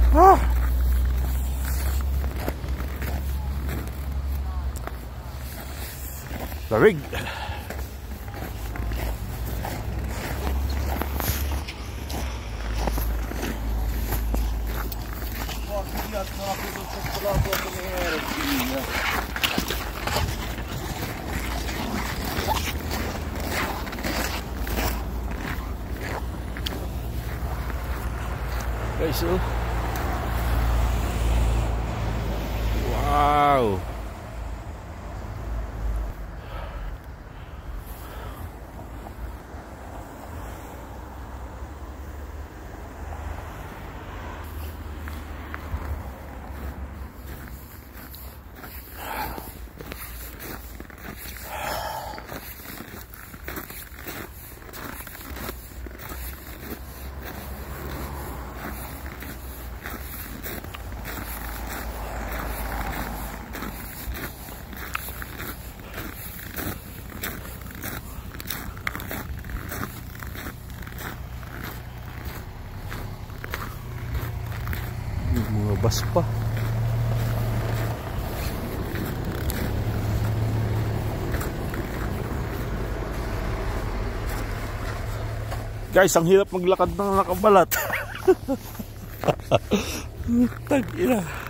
Ah. Lamig. Guys, oh. Wow. Mga bus pa. Guys, ang hirap maglakad ng nakabalat. Tag ina.